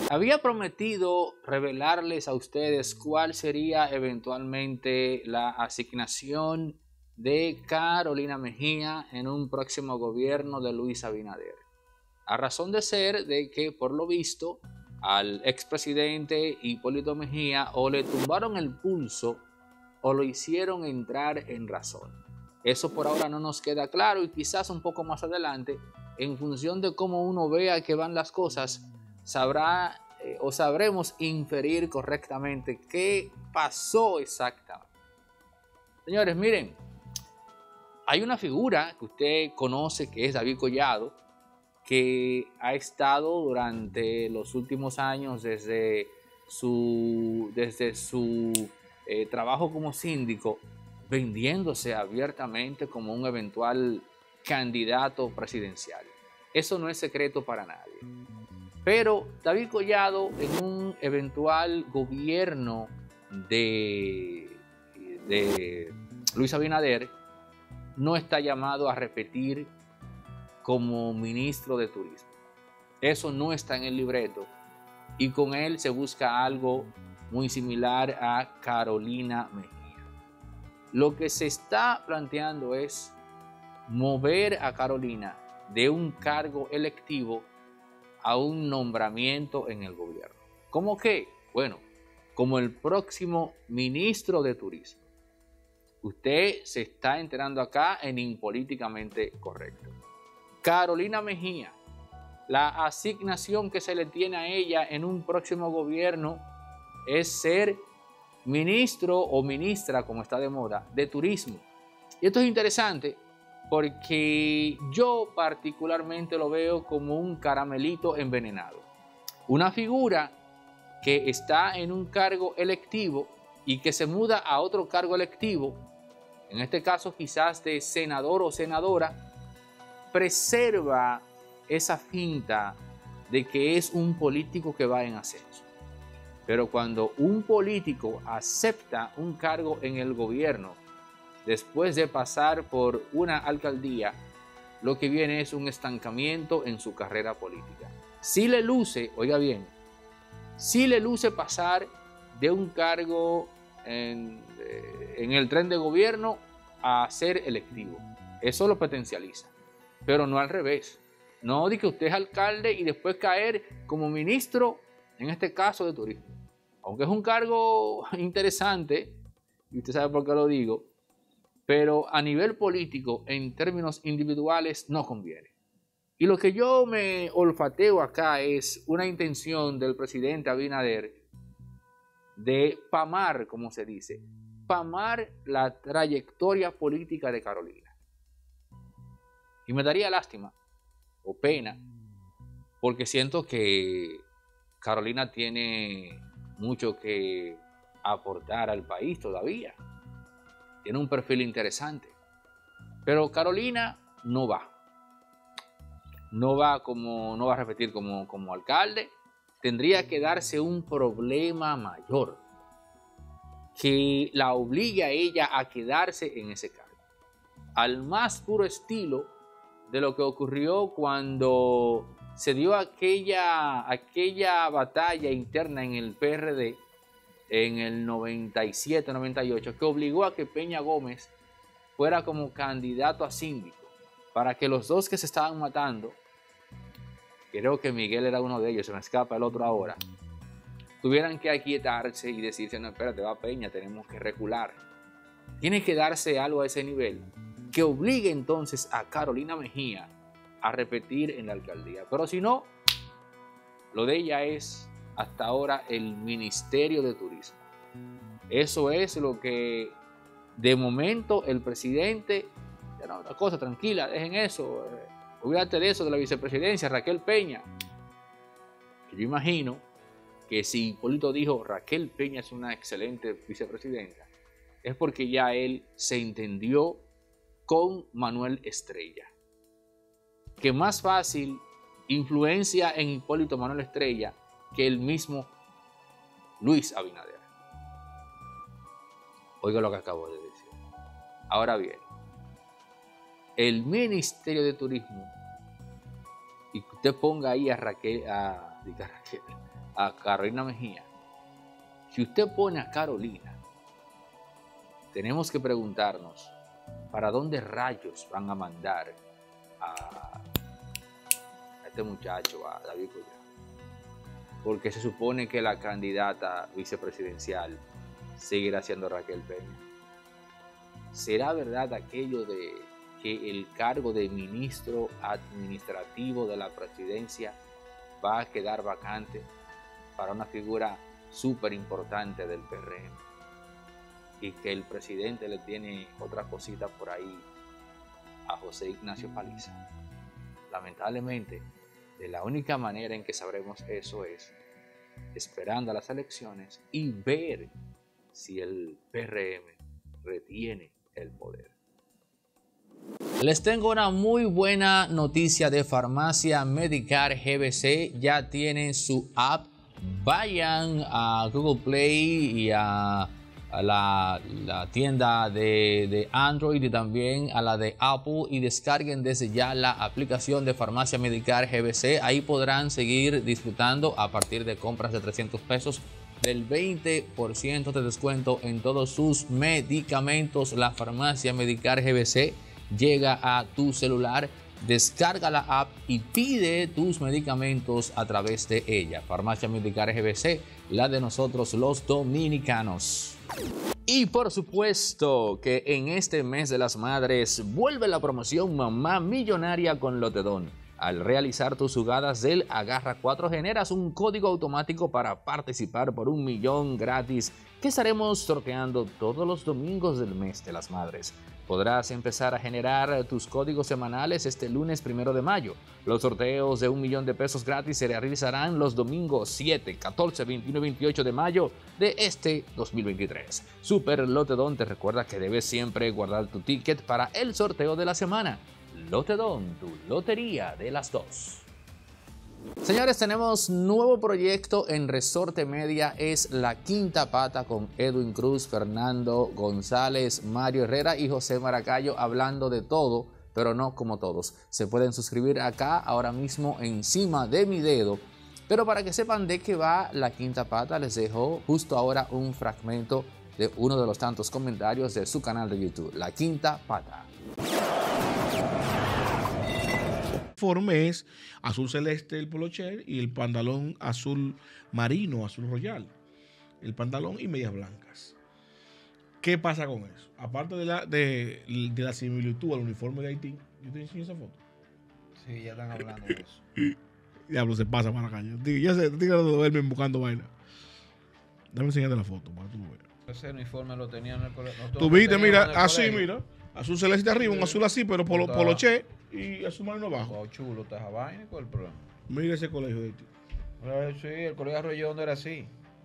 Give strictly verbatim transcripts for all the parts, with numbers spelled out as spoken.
Había prometido revelarles a ustedes cuál sería eventualmente la asignación de Carolina Mejía en un próximo gobierno de Luis Abinader. A razón de ser de que, por lo visto, al expresidente Hipólito Mejía o le tumbaron el pulso o lo hicieron entrar en razón. Eso por ahora no nos queda claro y quizás un poco más adelante, en función de cómo uno vea que van las cosas, sabrá eh, o sabremos inferir correctamente qué pasó exactamente. Señores, miren, hay una figura que usted conoce que es David Collado, que ha estado durante los últimos años desde su, desde su eh, trabajo como síndico, vendiéndose abiertamente como un eventual candidato presidencial. Eso no es secreto para nadie. Pero David Collado, en un eventual gobierno de, de Luis Abinader, no está llamado a repetir como ministro de Turismo. Eso no está en el libreto y con él se busca algo muy similar a Carolina Mejía. Lo que se está planteando es mover a Carolina de un cargo electivo a un nombramiento en el gobierno. ¿Cómo qué? Bueno, como el próximo ministro de Turismo. Usted se está enterando acá en Impolíticamente Correcto. Carolina Mejía, la asignación que se le tiene a ella en un próximo gobierno es ser ministro o ministra, como está de moda, de turismo. Y esto es interesante porque yo particularmente lo veo como un caramelito envenenado. Una figura que está en un cargo electivo y que se muda a otro cargo electivo, en este caso quizás de senador o senadora, preserva esa finta de que es un político que va en ascenso. Pero cuando un político acepta un cargo en el gobierno después de pasar por una alcaldía, lo que viene es un estancamiento en su carrera política. Si le luce, oiga bien, si le luce pasar de un cargo en, en el tren de gobierno a ser electivo. Eso lo potencializa. Pero no al revés. No de que usted es alcalde y después caer como ministro, en este caso de turismo. Aunque es un cargo interesante, y usted sabe por qué lo digo, pero a nivel político, en términos individuales, no conviene. Y lo que yo me olfateo acá es una intención del presidente Abinader de pamar, como se dice, pamar la trayectoria política de Carolina. Y me daría lástima o pena, porque siento que Carolina tiene mucho que aportar al país todavía. Tiene un perfil interesante. Pero Carolina no va. No va como, no va a repetir como, como alcalde. Tendría que darse un problema mayor que la obligue a ella a quedarse en ese cargo. Al más puro estilo de lo que ocurrió cuando se dio aquella, aquella batalla interna en el P R D en el noventa y siete noventa y ocho, que obligó a que Peña Gómez fuera como candidato a síndico, para que los dos que se estaban matando, creo que Miguel era uno de ellos, se me escapa el otro ahora, tuvieran que aquietarse y decirse, no, espérate, va Peña, tenemos que recular. Tiene que darse algo a ese nivel que obligue entonces a Carolina Mejía a repetir en la alcaldía. Pero si no, lo de ella es hasta ahora el Ministerio de Turismo. Eso es lo que de momento el presidente, ya no, una cosa tranquila, dejen eso, eh, olvídate de eso de la vicepresidencia, Raquel Peña. Yo imagino que si Hipólito dijo Raquel Peña es una excelente vicepresidenta, es porque ya él se entendió con Manuel Estrella. Que más fácil influencia en Hipólito Manuel Estrella que el mismo Luis Abinader. Oiga lo que acabo de decir. Ahora bien, el Ministerio de Turismo, y que usted ponga ahí a Raquel, a, a Raquel, a Carolina Mejía, si usted pone a Carolina, tenemos que preguntarnos, ¿para dónde rayos van a mandar a, a este muchacho, a David Collado? Porque se supone que la candidata vicepresidencial seguirá siendo Raquel Peña. ¿Será verdad aquello de que el cargo de ministro administrativo de la presidencia va a quedar vacante para una figura súper importante del P R M y que el presidente le tiene otra cosita por ahí a José Ignacio Paliza? Lamentablemente, de la única manera en que sabremos eso es esperando a las elecciones y ver si el P R M retiene el poder. Les tengo una muy buena noticia de Farmacia Medicare G B C. Ya tienen su app. Vayan a Google Play y a, a la, la tienda de, de Android y también a la de Apple y descarguen desde ya la aplicación de Farmacia Medicare G B C. Ahí podrán seguir disfrutando a partir de compras de trescientos pesos del veinte por ciento de descuento en todos sus medicamentos. La Farmacia Medicare G B C llega a tu celular. Descarga la app y pide tus medicamentos a través de ella. Farmacia Medicare G B C, la de nosotros los dominicanos. Y por supuesto que en este mes de las madres vuelve la promoción Mamá Millonaria con Lotedón. Al realizar tus jugadas del Agarra cuatro generas un código automático para participar por un millón gratis que estaremos sorteando todos los domingos del mes de las madres. Podrás empezar a generar tus códigos semanales este lunes primero de mayo. Los sorteos de un millón de pesos gratis se realizarán los domingos siete, catorce, veintiuno y veintiocho de mayo de este dos mil veintitrés. Super Lotedón te recuerda que debes siempre guardar tu ticket para el sorteo de la semana. Lotedón, tu lotería de las dos. Señores, tenemos nuevo proyecto en Resorte Media, es La Quinta Pata con Edwin Cruz, Fernando González, Mario Herrera y José Maracayo hablando de todo, pero no como todos. Se pueden suscribir acá ahora mismo encima de mi dedo, pero para que sepan de qué va La Quinta Pata, les dejo justo ahora un fragmento de uno de los tantos comentarios de su canal de YouTube, La Quinta Pata. El uniforme es azul celeste el polocher y el pantalón azul marino, azul royal. El pantalón y medias blancas. ¿Qué pasa con eso? Aparte de la, de, de la similitud al uniforme de Haití, ¿yo te enseño esa foto? Sí, ya están hablando de eso. Diablo, se pasa para la calle. Ya sé, te digo de duermen buscando vaina. Dame enseñarte la foto para que tú lo veas. Ese uniforme lo tenían en el colegio. Tú viste, mira, así, mira. Azul celeste arriba, un azul así, pero polo, poloché y azul marino abajo. Oh, chulo, está esa vaina, ¿cuál es el problema? Mira ese colegio de Haití. Sí, el colegio Arroyondo era así.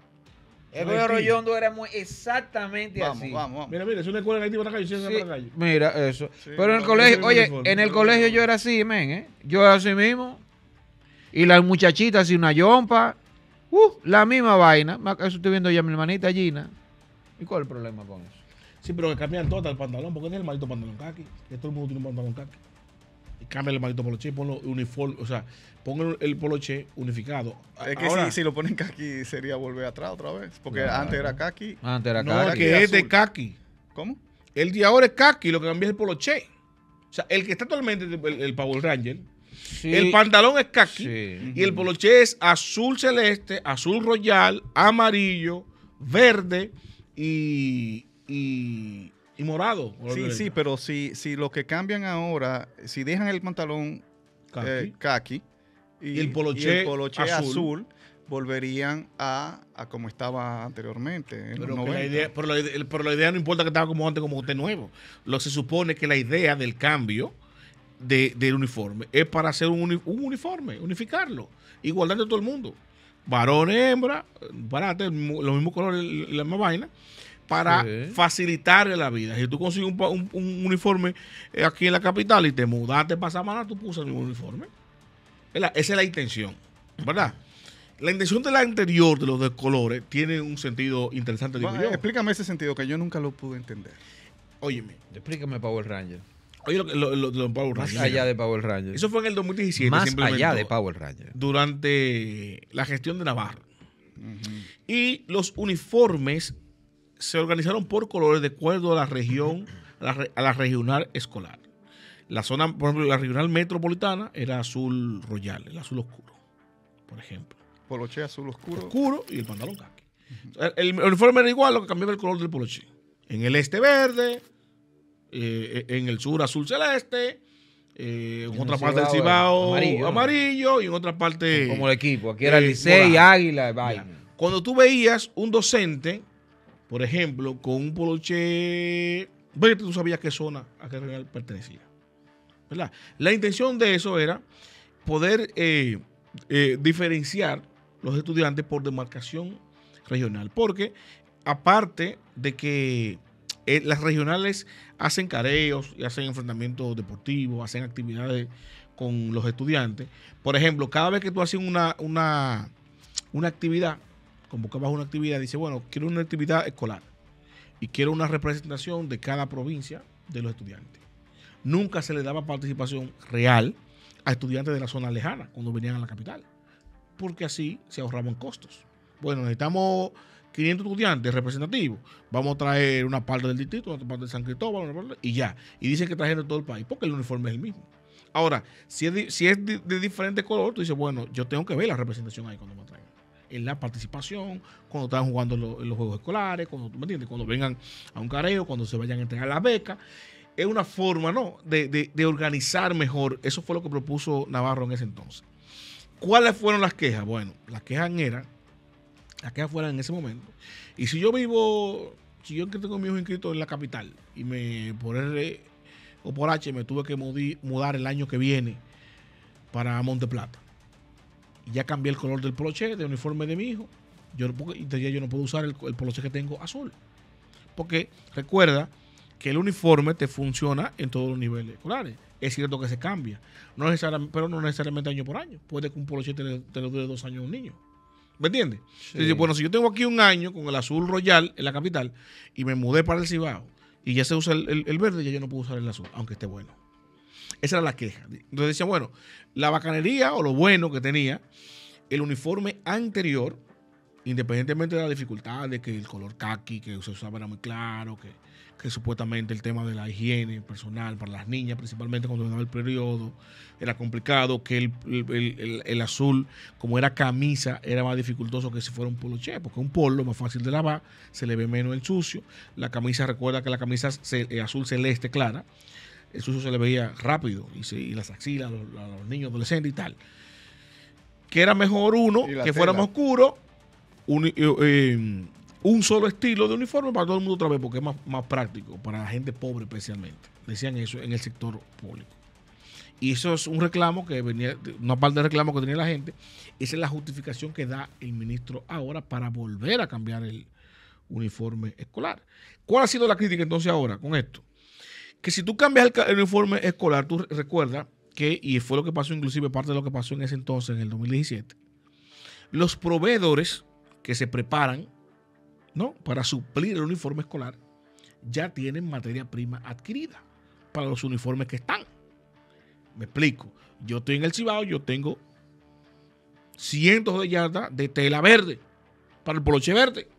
El colegio Arroyondo era muy exactamente vamos, así. Vamos, vamos. Mira, mira, es una escuela en Haití para la calle, sí, sí, para la calle. Mira, eso. Sí, pero en el no, colegio, no, oye, no, en el no, colegio no, yo era así, men, ¿eh? Yo era así mismo. Y las muchachitas y una yompa. Uh, la misma vaina. Eso estoy viendo ya a mi hermanita Gina. ¿Y cuál es el problema con eso? Sí, pero que cambian todo el pantalón, porque no es el maldito pantalón kaki. Que todo el mundo tiene un pantalón kaki. Y cambia el maldito poloché y ponlo uniforme, o sea, pongan el poloché unificado. Es que ahora, si, si lo ponen kaki sería volver atrás otra vez. Porque no, antes era kaki. Antes era no, kaki. que es de azul. kaki. ¿Cómo? El de ahora es kaki, lo que cambia es el poloché. O sea, el que está actualmente, el, el Power Ranger, Sí. el pantalón es kaki Sí. y el poloché es azul celeste, azul royal, amarillo, verde y, y, y morado. Sí, sí, pero si, si lo que cambian ahora, si dejan el pantalón Kaki. eh, kaki y, Y el poloché y el poloché azul, azul, volverían a, a como estaba anteriormente. En Pero, los que la noventa. idea, pero, la idea, pero la idea no importa que estaba como antes, como usted nuevo. Lo que se supone que la idea del cambio de, del uniforme es para hacer un, uni, un uniforme, unificarlo, igualdad de todo el mundo. Varón, hembra, parate, los mismos colores, la misma vaina, para Sí. facilitarle la vida. Si tú consigues un, un, un uniforme aquí en la capital y te mudaste para Samaná, tú pusas el mismo uniforme. Esa es la intención, ¿verdad? La intención de la anterior, de los de colores, tiene un sentido interesante, digo Va, yo. explícame ese sentido que yo nunca lo pude entender. Óyeme, Explícame Power Ranger. oye lo que lo, lo, lo, Power Más Ranger. allá de Power Ranger. Eso fue en el dos mil diecisiete. Más se implementó allá de Power Ranger. durante la gestión de Navarro. Ujú. Y los uniformes se organizaron por colores de acuerdo a la región, a la, re- a la regional escolar. La zona, por ejemplo, la regional metropolitana era azul royal, el azul oscuro, por ejemplo. Poloche azul oscuro. Oscuro y el pantalón caqui. El, el uniforme era igual, lo que cambiaba el color del poloche. En el este verde, eh, en el sur azul celeste, eh, en, En otra el parte del Cibao, Cibao amarillo, amarillo, ¿no? y en otra parte Como el equipo. Aquí era eh, Licey, morado. Águila, vaina. Cuando tú veías un docente, por ejemplo, con un poloche verde, tú sabías qué zona a qué regional pertenecía. ¿Verdad? La intención de eso era poder eh, eh, diferenciar los estudiantes por demarcación regional, porque aparte de que eh, las regionales hacen careos y hacen enfrentamientos deportivos, hacen actividades con los estudiantes. Por ejemplo, cada vez que tú haces una, una, una actividad, convocabas una actividad, dice, bueno, quiero una actividad escolar y quiero una representación de cada provincia de los estudiantes. Nunca se le daba participación real a estudiantes de la zona lejana cuando venían a la capital, porque así se ahorraban costos. Bueno, necesitamos quinientos estudiantes representativos, vamos a traer una parte del distrito, otra parte de San Cristóbal, una parte, y ya. Y dicen que trajeron de todo el país, porque el uniforme es el mismo. Ahora, si es, de, si es de, de diferente color, tú dices, bueno, yo tengo que ver la representación ahí cuando me traigan. En la participación, cuando están jugando en, lo, en los juegos escolares, cuando, ¿me entiendes? Cuando vengan a un careo, cuando se vayan a entregar las becas. Es una forma, ¿no?, de, de, de organizar mejor. Eso fue lo que propuso Navarro en ese entonces. ¿Cuáles fueron las quejas? Bueno, las quejas eran, las quejas fueron en ese momento. Y si yo vivo, si yo que tengo mi hijo inscrito en la capital y me por R o por H me tuve que mudi, mudar el año que viene para Monte Plata, y ya cambié el color del poloche de uniforme de mi hijo, yo, porque, yo no puedo usar el, el poloche que tengo azul. Porque recuerda que el uniforme te funciona en todos los niveles escolares. Es cierto que se cambia, no necesariamente, pero no necesariamente año por año. Puede que un poloche te, le- te lo dure dos años a un niño. ¿Me entiendes? Sí. Dice, bueno, si yo tengo aquí un año con el azul royal en la capital y me mudé para el Cibao y ya se usa el, el- el verde, ya yo no puedo usar el azul, aunque esté bueno. Esa era la queja. Entonces decían, bueno, la bacanería o lo bueno que tenía el uniforme anterior, independientemente de la dificultad de que el color caqui que se usaba era muy claro, que, que supuestamente el tema de la higiene personal para las niñas, principalmente cuando daba el periodo, era complicado, que el, el, el, el azul, como era camisa, era más dificultoso que si fuera un poloché, porque un polo es más fácil de lavar, se le ve menos el sucio. La camisa, recuerda que la camisa ce- eh, azul celeste clara, el sucio se le veía rápido, y, se, y las axilas, los, los niños adolescentes y tal. Que era mejor uno, Y la que fuera tela. más oscuro, un, eh, eh, un solo estilo de uniforme para todo el mundo otra vez, porque es más, más práctico, para la gente pobre especialmente. Decían eso en el sector público. Y eso es un reclamo que venía, una parte del reclamo que tenía la gente. Esa es la justificación que da el ministro ahora para volver a cambiar el uniforme escolar. ¿Cuál ha sido la crítica entonces ahora con esto? Que si tú cambias el, ca- el uniforme escolar, tú re- recuerdas que, y fue lo que pasó, inclusive parte de lo que pasó en ese entonces, en el dos mil diecisiete, los proveedores que se preparan, ¿no?, para suplir el uniforme escolar, ya tienen materia prima adquirida para los uniformes que están. Me explico. Yo estoy en el Cibao, yo tengo cientos de yardas de tela verde para el poloche verde.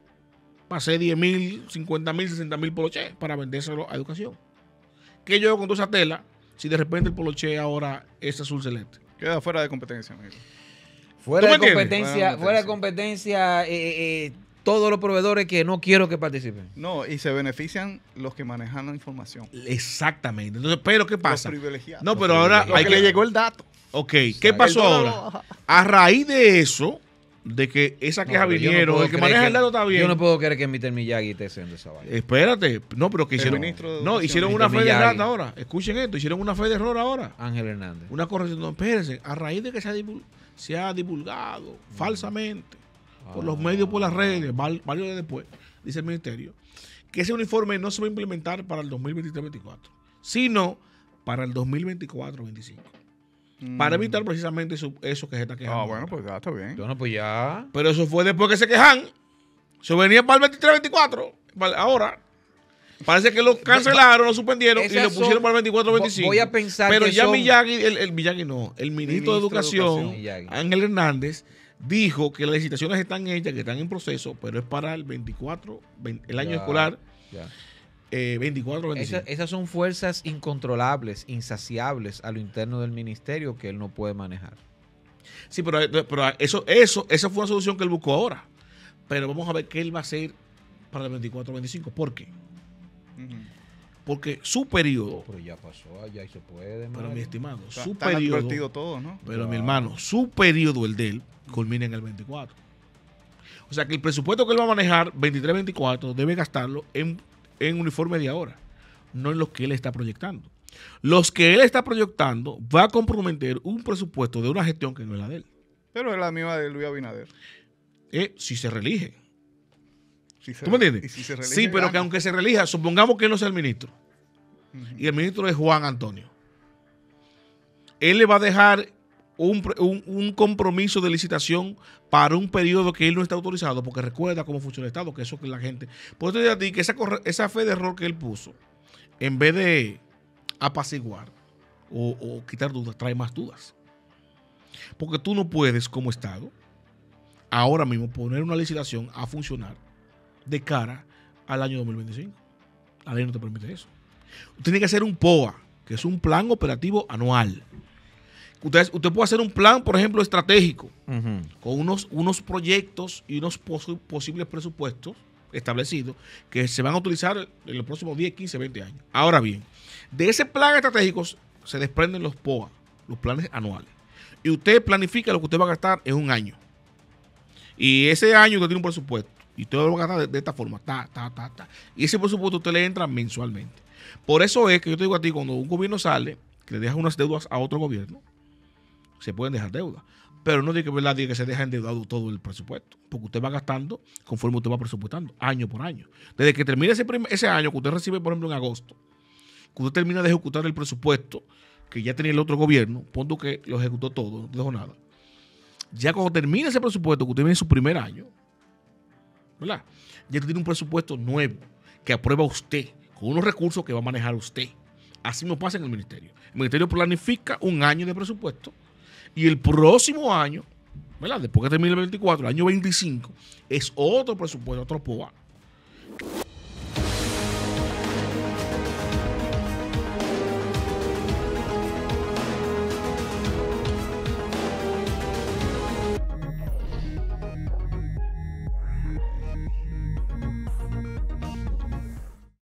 Pasé diez mil, cincuenta mil, sesenta mil poloches para vendérselo a educación. ¿Qué yo hago con toda esa tela si de repente el poloche ahora es azul celeste? Queda fuera de competencia, amigo. Fuera ¿Tú de me entiendes? competencia, fuera de competencia, eh, eh, todos los proveedores que no quiero que participen. No, y se benefician los que manejan la información. Exactamente. Entonces, pero ¿qué pasa? Los privilegiados. No, pero ahora Los hay que que le llegó el dato. Ok, ¿qué pasó El dólar ahora? baja. A raíz de eso, de que esa No, queja pero yo no vinieron, puedo el que creer maneja el dato está bien. Yo no puedo creer que mister Miyagi esté haciendo esa vaina. Espérate, no, pero que El hicieron. ministro de No, Educación, hicieron mister una fe de Miyagi. errata ahora. Escuchen esto, hicieron una fe de error ahora. Ángel Hernández. Una corrección. No, espérense, a raíz de que se ha, divul- se ha divulgado falsamente por los Ah. medios, por las redes, val- varios de después, dice el ministerio, que ese uniforme no se va a implementar para el dos mil veintitrés veinticuatro, sino para el dos mil veinticuatro veinticinco. Para evitar precisamente eso, eso que se está quejando. Ah, bueno, ahora. pues ya está bien. Bueno, pues ya. Pero eso fue después que se quejan. Se venía para el veintitrés veinticuatro. Para- Ahora. Parece que lo cancelaron, lo suspendieron y Esas lo pusieron son- para el veinticuatro veinticinco. Voy a pensar Pero que ya son- Miyagi, el, el Miyagi no, el ministro, Ministro de de Educación, Educación. Ángel Hernández, dijo que las licitaciones están hechas, que están en proceso, pero es para el veinticuatro, veinte, el año Ya, escolar ya. eh, veinticuatro veinticinco. Esa- esas son fuerzas incontrolables, insaciables a lo interno del ministerio que él no puede manejar. Sí, pero, pero eso, eso, esa fue una solución que él buscó ahora. Pero vamos a ver qué él va a hacer para el veinticuatro veinticinco. ¿Por qué? Ujú. Porque su periodo, Pero ya pasó, allá y se puede. pero Mario. mi estimado, Está- su están advertidos periodo, todos, ¿no? pero Wow. mi hermano, su periodo, el de él, culmina en el veinticuatro. O sea que el presupuesto que él va a manejar, veintitrés veinticuatro, debe gastarlo en, en uniforme de ahora, no en los que él está proyectando. Los que él está proyectando va a comprometer un presupuesto de una gestión que no es la de él. Pero es la misma de Luis Abinader. Eh, si se reelige. Si se- ¿Tú me entiendes? y si se reelige, Sí, pero gana. que aunque se relija, supongamos que él no sea el ministro. Ujú. Y el ministro es Juan Antonio. Él le va a dejar un, pre- un- un compromiso de licitación para un periodo que él no está autorizado, porque recuerda cómo funciona el Estado, que eso que la gente... Por eso te digo a ti que esa, corre- esa fe de error que él puso, en vez de apaciguar o, o quitar dudas, trae más dudas. Porque tú no puedes, como Estado, ahora mismo poner una licitación a funcionar de cara al año dos mil veinticinco. La ley no te permite eso. Tiene que hacer un P O A, que es un plan operativo anual. Usted, usted puede hacer un plan, por ejemplo, estratégico, Ujú. con unos, unos proyectos y unos pos- posibles presupuestos establecidos que se van a utilizar en los próximos diez, quince, veinte años. Ahora bien, de ese plan estratégico se desprenden los P O A, los planes anuales. Y usted planifica lo que usted va a gastar en un año. Y ese año usted tiene un presupuesto. Y usted lo va a gastar de, de esta forma. Ta, ta, ta, ta. Y ese presupuesto usted le entra mensualmente. Por eso es que yo te digo a ti, cuando un gobierno sale, que le deja unas deudas a otro gobierno, se pueden dejar deudas. Pero no tiene que verdad que se deja endeudado todo el presupuesto. Porque usted va gastando conforme usted va presupuestando, año por año. Desde que termine ese, prim- ese año que usted recibe, por ejemplo, en agosto, que usted termina de ejecutar el presupuesto que ya tenía el otro gobierno, pon tú que lo ejecutó todo, no te dejó nada. Ya cuando termine ese presupuesto que usted viene en su primer año, ¿verdad? Ya usted tiene un presupuesto nuevo que aprueba usted, con unos recursos que va a manejar usted. Así no pasa en el ministerio. El ministerio planifica un año de presupuesto y el próximo año, ¿verdad? Después que termine el veinticuatro, el año veinticinco, es otro presupuesto, otro P O A.